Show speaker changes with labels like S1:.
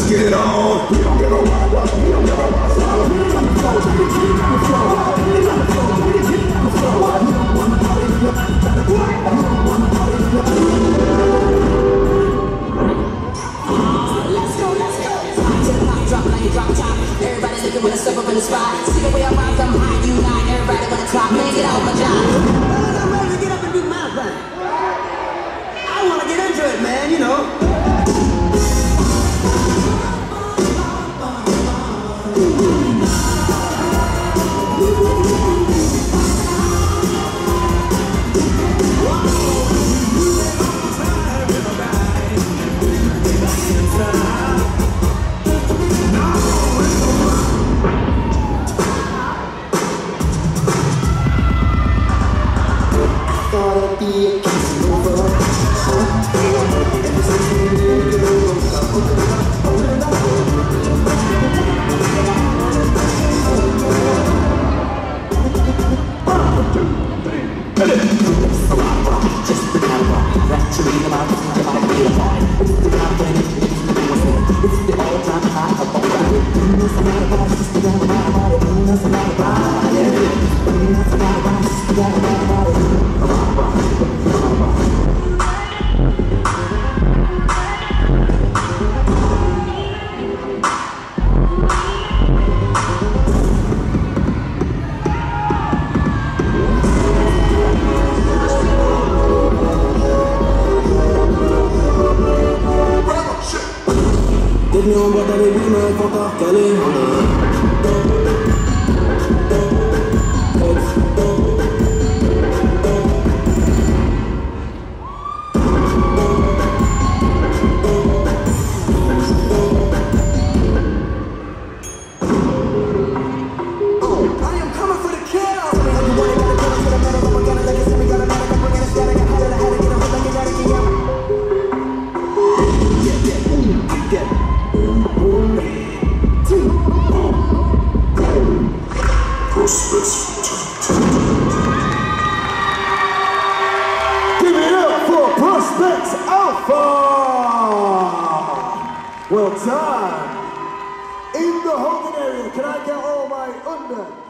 S1: Let's get it on. We don't give a what, we don't give a what. We got the flow, we got the flow, we got the flow, we got the flow. You don't wanna party, you gotta what? You don't wanna party, you gotta Let's go, let's go. Drop like drop top. Everybody looking when I step up in the spot. See the way I rock, I'm high, you not. Everybody wanna talk, man, get out my job. I'm ready to get up and do my thing. I wanna get into it, man, you know.
S2: Bienvenue en boîte avec lui, mais faut t'en recaler.
S1: Give it up for Prospects Alpha! Well done! In the Hogan area, can I get all my under